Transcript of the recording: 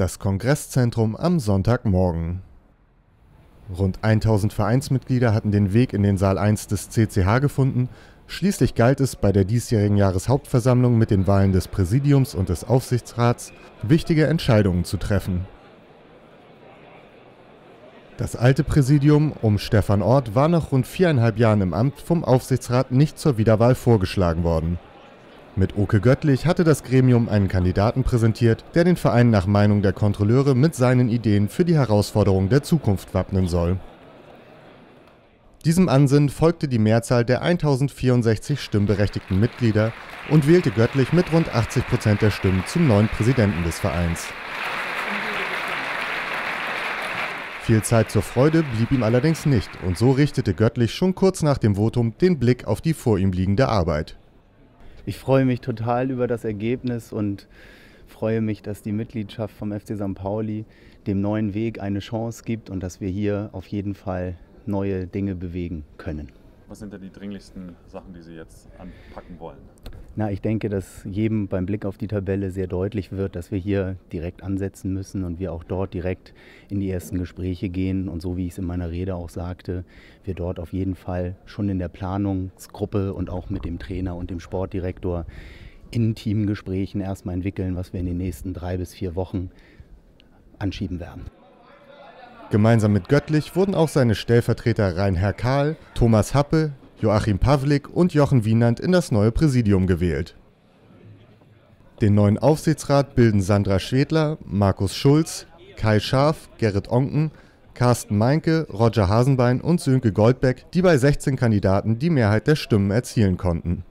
Das Kongresszentrum am Sonntagmorgen. Rund 1000 Vereinsmitglieder hatten den Weg in den Saal 1 des CCH gefunden. Schließlich galt es bei der diesjährigen Jahreshauptversammlung mit den Wahlen des Präsidiums und des Aufsichtsrats, wichtige Entscheidungen zu treffen. Das alte Präsidium um Stefan Orth war nach rund 4,5 Jahren im Amt vom Aufsichtsrat nicht zur Wiederwahl vorgeschlagen worden. Mit Oke Göttlich hatte das Gremium einen Kandidaten präsentiert, der den Verein nach Meinung der Kontrolleure mit seinen Ideen für die Herausforderungen der Zukunft wappnen soll. Diesem Ansinnen folgte die Mehrzahl der 1064 stimmberechtigten Mitglieder und wählte Göttlich mit rund 80% der Stimmen zum neuen Präsidenten des Vereins. Viel Zeit zur Freude blieb ihm allerdings nicht und so richtete Göttlich schon kurz nach dem Votum den Blick auf die vor ihm liegende Arbeit. Ich freue mich total über das Ergebnis und freue mich, dass die Mitgliedschaft vom FC St. Pauli dem neuen Weg eine Chance gibt und dass wir hier auf jeden Fall neue Dinge bewegen können. Was sind denn die dringlichsten Sachen, die Sie jetzt anpacken wollen? Ich denke, dass jedem beim Blick auf die Tabelle sehr deutlich wird, dass wir hier direkt ansetzen müssen und wir auch dort direkt in die ersten Gespräche gehen. Und so wie ich es in meiner Rede auch sagte, wir dort auf jeden Fall schon in der Planungsgruppe und auch mit dem Trainer und dem Sportdirektor in Teamgesprächen erstmal entwickeln, was wir in den nächsten 3 bis 4 Wochen anschieben werden. Gemeinsam mit Göttlich wurden auch seine Stellvertreter Reinhard Kahl, Thomas Happe, Joachim Pawlik und Jochen Wienand in das neue Präsidium gewählt. Den neuen Aufsichtsrat bilden Sandra Schwedler, Markus Schulz, Kai Scharf, Gerrit Onken, Carsten Meinke, Roger Hasenbein und Sönke Goldbeck, die bei 16 Kandidaten die Mehrheit der Stimmen erzielen konnten.